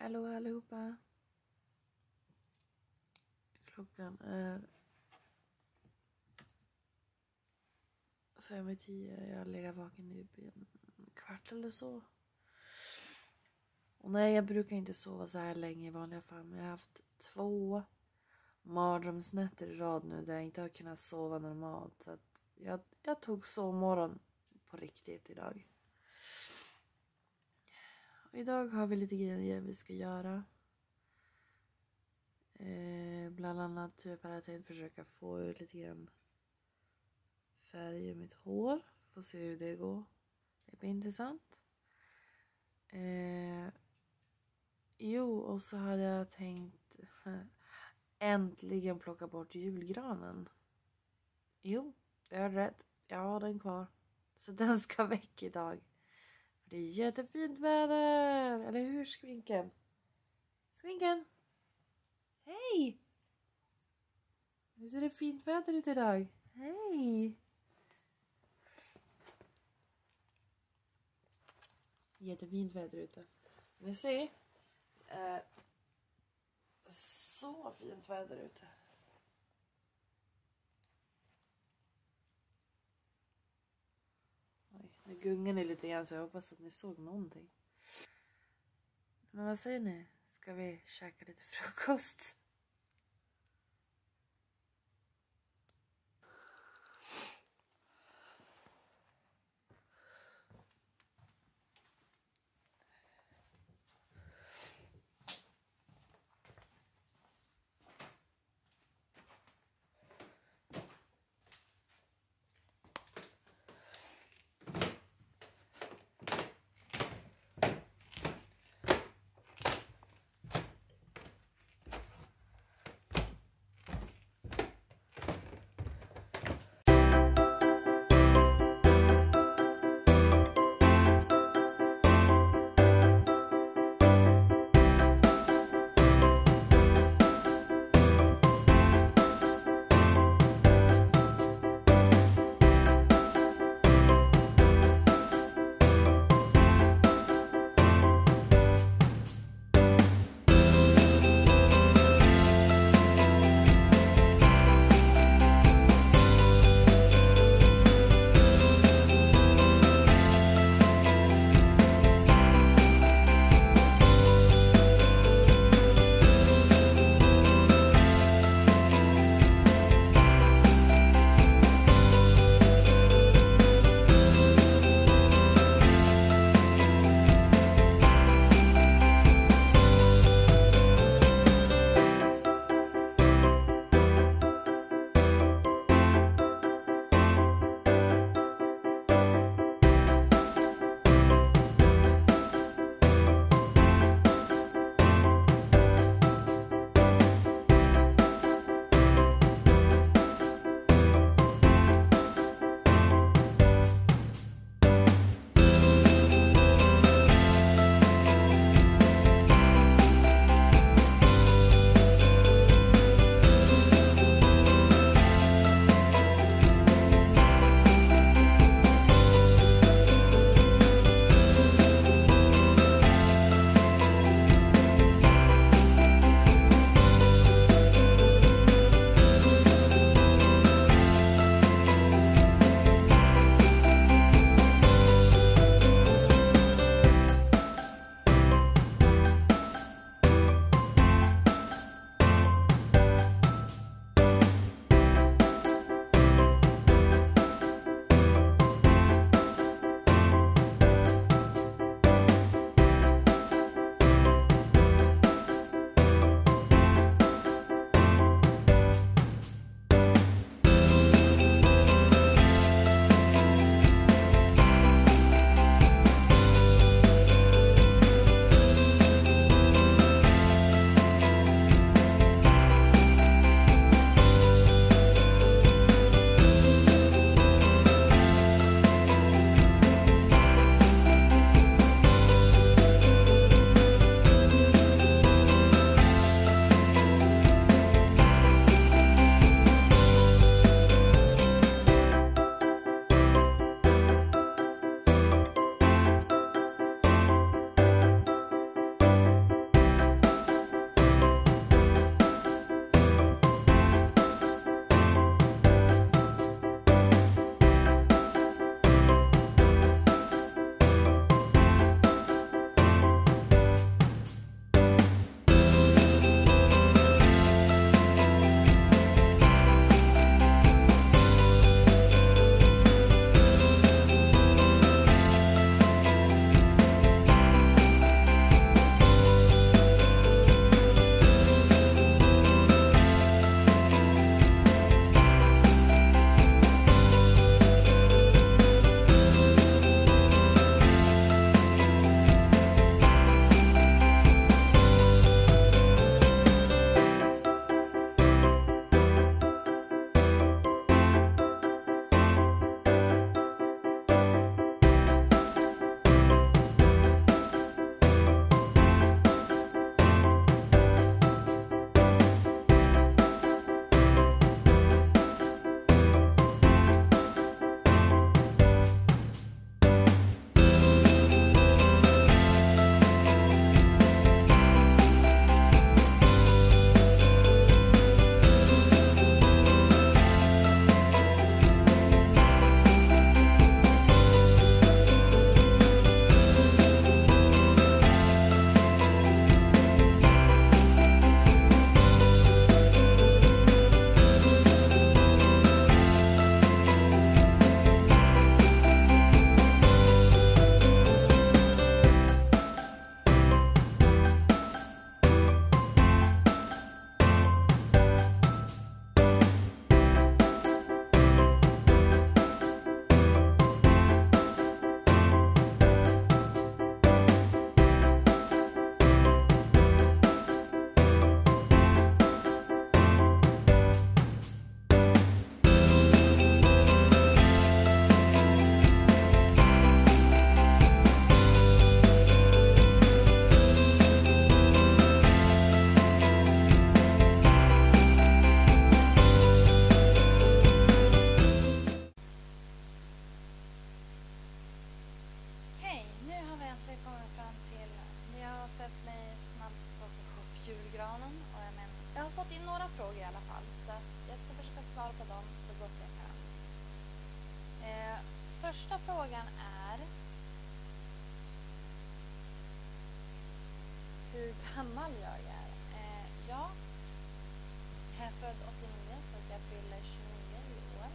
Hallå allihopa. Klockan är 5:10. Jag har legat vaken nu i en kvart eller så. Och nej, jag brukar inte sova så här länge i vanliga fall. Men jag har haft 2 mardrömsnätter i rad nu där jag inte har kunnat sova normalt. Så att jag tog sovmorgon på riktigt idag. Och idag har vi lite grejer vi ska göra. Bland annat typ har jag tänkt försöka få ut lite grann färg i mitt hår. Får se hur det går. Det blir intressant. Jo, och så hade jag tänkt äntligen plocka bort julgranen. Jo, det är rätt. Jag har den kvar. Så den ska väck idag. För det är jättefint väder. Eller hur, Skvinken? Skvinken! Hej! Nu ser det fint väder ut idag. Hej! Jättefint väder ute. Ni ser. Så fint väder ute. Oj, nu gungar ni lite grann så jag hoppas att ni såg någonting. Men vad säger ni? Ska vi käka lite frukost? äntligen kommit fram till... Ni har sett mig snabbt plocka upp julgranen. Och jag har fått in några frågor i alla fall. Så jag ska försöka svara på dem så gott jag kan. Första frågan är... Hur gammal jag är. Jag är född 89 så att jag fyller 29 i år.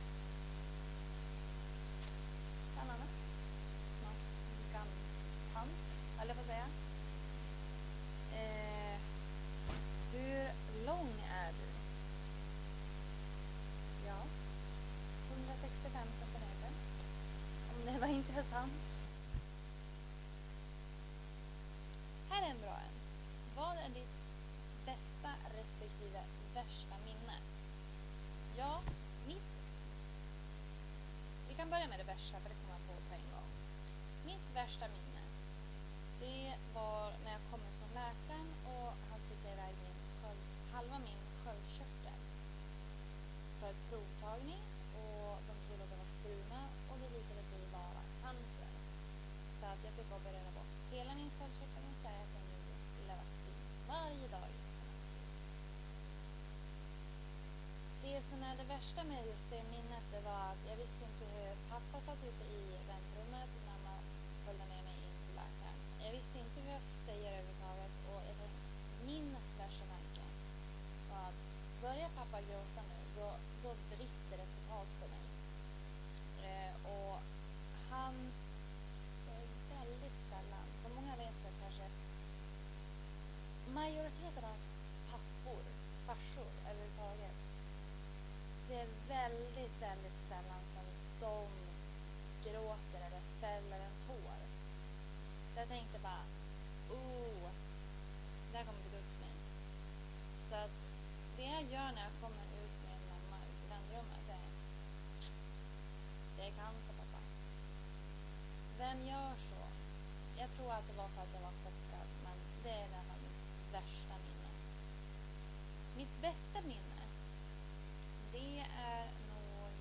Spännande. Snart gamtant, eller vad säger jag? Hur lång är du? Ja, 165 centimeter. Om det var intressant. Här är en bra en. Vad är ditt bästa respektive värsta minne? Ja, vi kan börja med det värsta för det kommer jag på en gång. Mitt värsta minne, det var när jag kom från läkaren och han skickade iväg halva min sköldkörtel för provtagning och de trodde att det var struma och det visade sig vara cancer. Så att jag fick operera bort hela min sköldkörtel och säga att jag nu Levaxin varje dag. Det som är det värsta med just det minnet, det var att jag visste inte hur pappa satt ute i väntrummet när mamma följde med mig in till läkaren. Jag visste inte hur jag skulle säga det överhuvudtaget och jag tänkte, min värsta tanke var att börjar pappa gråta nu, då brister det totalt för mig. Och han är väldigt sällan, som många vet så kanske majoriteten av farsor överhuvudtaget, det är väldigt, väldigt sällan som de gråter eller fäller en tår. Så jag tänkte bara, där kommer det upp mig. Så att det jag gör när jag kommer ut med en mamma ut i väntrummet, det är cancer, pappa. Vem gör så? Jag tror att det var för att jag var chockad, men det är nästan mitt värsta minne. Mitt bästa minne, det är nog,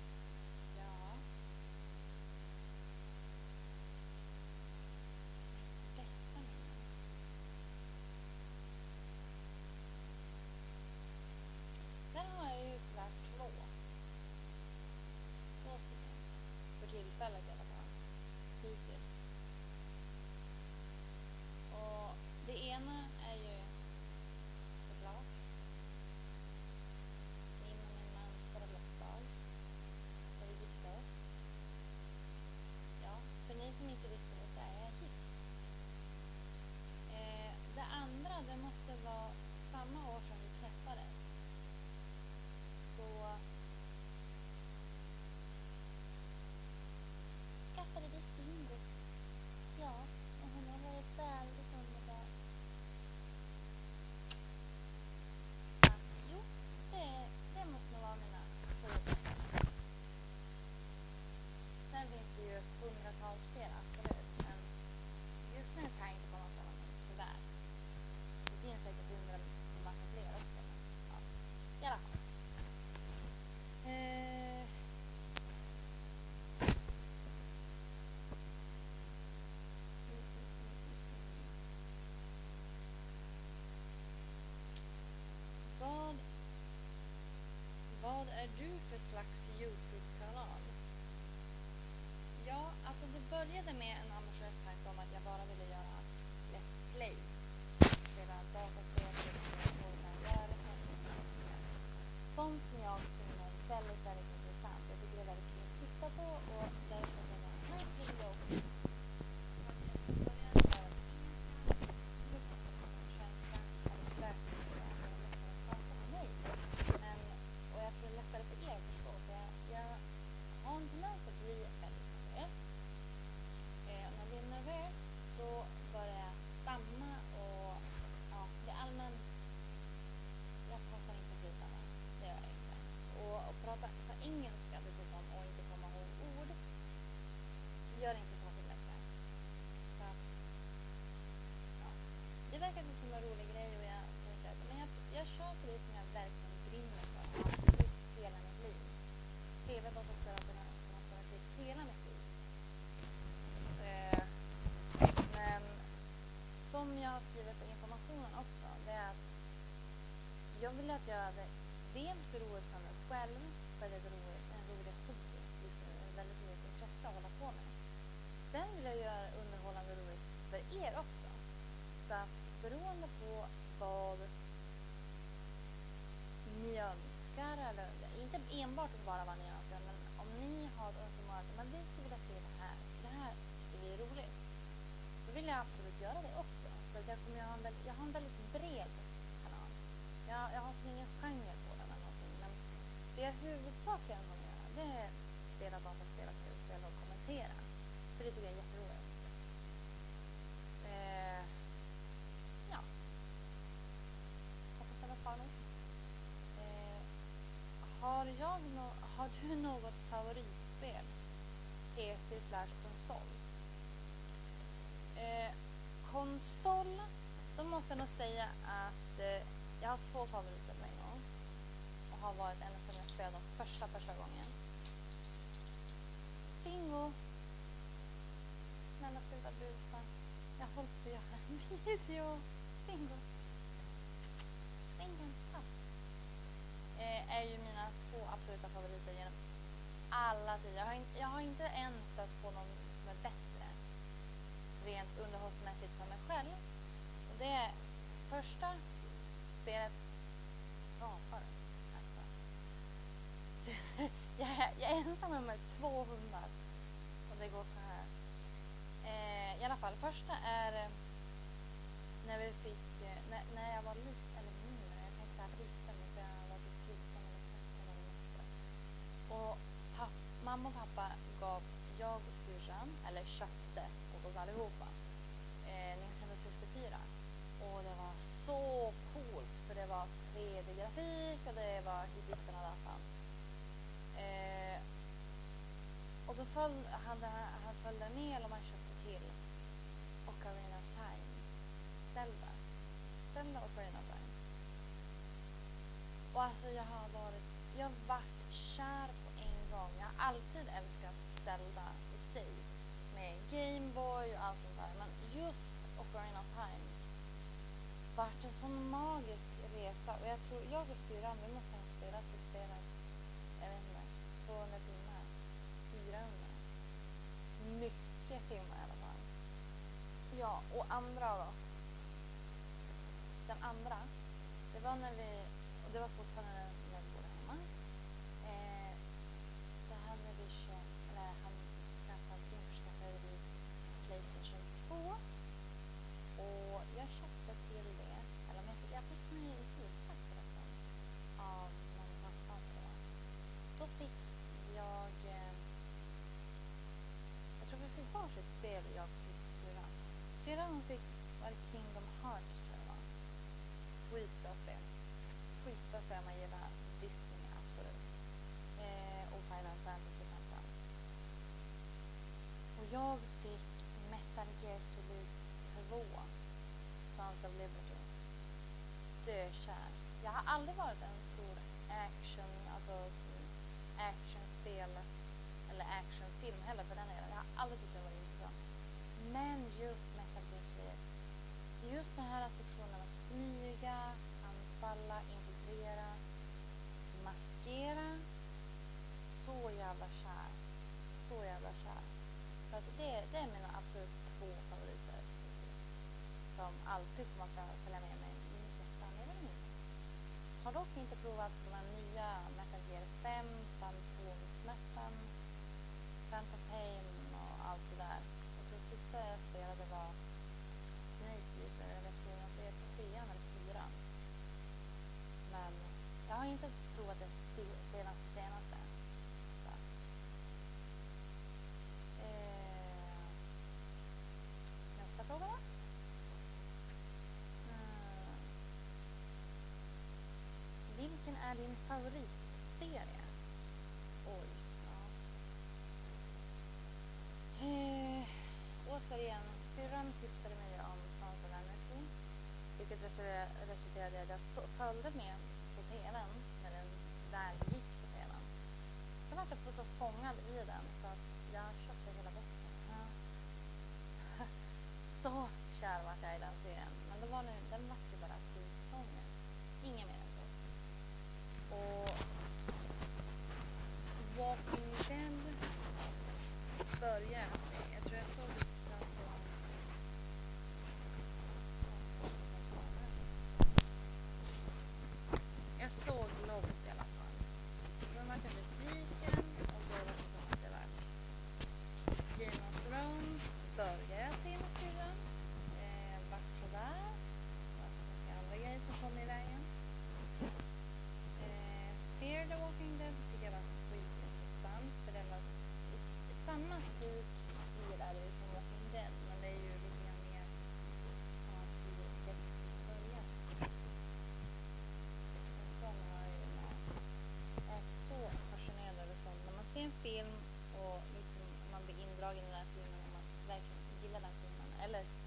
bästa minne. Sen har jag ju tyvärr två stycken. För tillfället i alla fall. Hittills. Och det ena är ju såklart min och min mans bröllopsdag. Där vi gifte oss. Ja, för ni som inte visste det så är jag gift. Det andra, det måste vara samma år som vi träffades. Så skaffade vi Singo. Ja, och hon har varit väldigt underbar. Så, jo, det måste nog vara mina två bästa. Sen finns det ju hundratals fler, absolut. Men just nu kan jag inte komma på någon, tyvärr. Det finns säkert 100 massa fler också. Men, ja, i alla fall. Vad är du för slags YouTube-kanal? Ja, alltså det började med en ambitiös tanke om att jag bara ville göra Let's Plays. Spela dataspel, och göra sånt som jag finner väldigt, väldigt intressant. Jag tycker det är väldigt kul att titta på och därför så var det nice video. Och jag tror det är lättare för er att förstå, för jag har en tendens att bli väldigt nervös. jag ville att jag hade dels roligt för mig själv, för att det är en rolig hobby just nu, ett väldigt roligt intresse att hålla på med. Sen vill jag göra underhållande roligt för er också. Så att beroende på vad ni önskar, eller inte enbart bara vad ni önskar, men om ni har ett önskemål att men vi skulle vilja se det här tycker vi är roligt, då vill jag absolut göra det också. Så att jag har en väldigt bred kanal. Jag har ingen genre på den eller någonting, men det jag huvudsakligen kommer göra, det är spela dataspel, tv-spel och kommentera. För det tycker jag är jätteroligt. Ja. Hoppas det var svar nog. Har du något favoritspel? PC/konsol? Konsol, då måste jag nog säga att jag har 2 favoriter på en gång. Och har varit ända sedan jag spelade dem första gången. Singo. Snälla sluta busa. Jag håller på att göra en video. Singo. Singo. Är ju mina 2 absoluta favoriter genom alla tider. Jag har inte än stött på någon som är bättre rent underhållsmässigt för mig själv. Och det är första spelet rapar. Jag är ensam med 2 hundar. Och det går så här. I alla fall, första är när vi fick, när jag var liten, eller mindre, jag tänkte säga liten, men jag var typ 14 eller 13 eller något. Och mamma och pappa gav jag och syrran, eller köpte åt oss allihopa, Nintendo 64. Och det var så coolt, för det var 3D-grafik och det var hittills och datan. Och då följde med, eller man köpte till Ocarina of Time, Zelda och Ocarina of Time. Och alltså jag har varit kär på en gång. Jag har alltid älskat Zelda i sig, med Game Boy och allt sånt där. Men just Ocarina of Time vart en sån magisk resa. Och jag tror jag och syrran, vi måste ha spelat till spelet, jag vet inte, 200 timmar, 400. Mycket timmar i alla fall. Ja, och andra då. Den andra, det var när och det var fortfarande när vi bodde hemma. Då hade vi införskaffade vi PlayStation 2. Och jag köpte till det, eller jag fick mig i julklapp förresten av någon pappa. Då fick jag tror vi fick varsitt spel, jag och syrran. Syrran fick Kingdom Hearts, tror jag. Skitbra spel om man gillar Disney, absolut. Och Final Fantasy 15. Och jag fick Metal Gear Solid 2, Sons of Liberty. Dökär. Jag har aldrig varit en stor actionspel eller actionfilm heller för den delen. Jag har aldrig tyckt det var intressant. Men just Metal Gear Solid, just den här sektionen att smyga, anfalla, infiltrera, maskera, så jävla kär. För att det är mina absolut 2 favoriter som alltid kommer att följa med mig mycket framöver. Har dock inte provat de här nya Metal Gear 5, Fantomsmätten, Phantom Pain och allt det där. Och det sista jag spelade var Snake Eater, jag vet inte om det är 3 eller 4. Men jag har inte provat det senaste. Nästa fråga då. Vilken är din favoritserie? Oj, ja. Återigen, syrran tipsade mig om Sons of Anarchy, vilket resulterade i att jag följde med på tvn när den väl gick på tvn. Sen var jag så fångad i den så att jag köpte hela boxen. Så kär var jag i den serien. Men den var ju bara 10 säsonger. Ingen mer än så.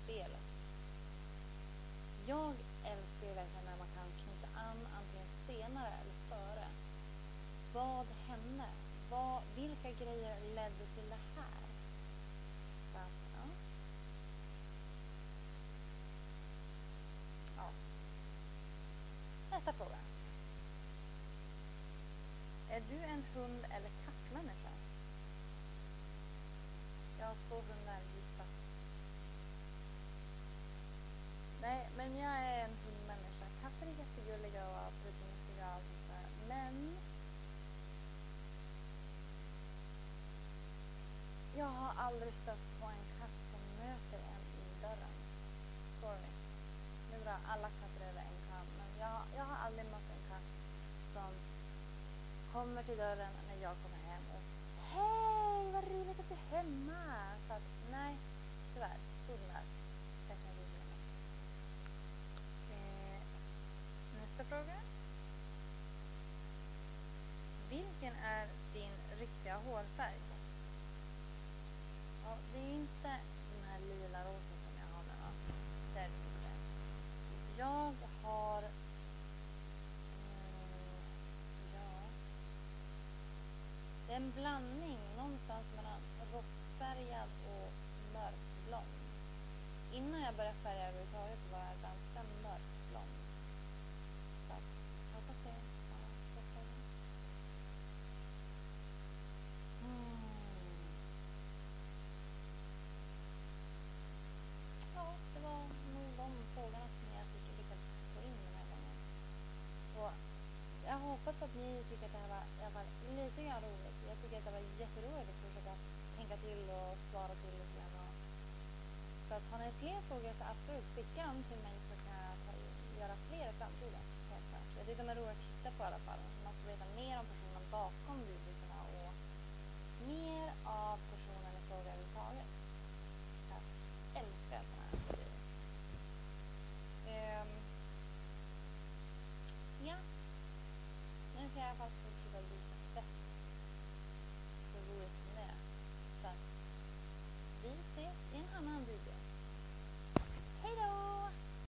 spel. Jag älskar ju verkligen när man kan knyta an antingen senare eller före. Vad hände? Vilka grejer ledde till det här? Så att, ja. Ja. Nästa fråga. Är du en hund- eller kattmänniska? Jag har 2 hundar gifta. Nej, men jag är en hundmänniska. Katter är jättegulliga och puttinuttiga och allt sådär. Men jag har aldrig stött på en katt som möter en i dörren. Sorry. Nu drar alla katter över en kam. Men jag har aldrig mött en katt som kommer till dörren när jag kommer hem och hej, vad roligt att du är hemma. Så att, nej, tyvärr. Hundar. Definitivt inte. Nästa fråga. Vilken är din riktiga hårfärg? Ja, det är inte den här lila rosa som jag har nu. Det är det inte. Jag har... det är en blandning någonstans mellan råttfärgad och mörkblond. Innan jag började färga överhuvudtaget så var jag ganska mörkblond. Så att, jag hoppas det. Ja, det var nog de frågorna som jag fick lyckats få in den här gången. Och jag hoppas att ni tycker att det här var i alla fall lite grann roligt. Jag tycker att det var jätteroligt att försöka tänka till och svara till lite grann. Så att har ni fler frågor så absolut skicka dem till mig så kan jag göra fler i framtiden. Jag tycker de är roligt att titta på i alla fall. Man får veta mer om personen bakom videorna och mer av personen i fråga överhuvudtaget.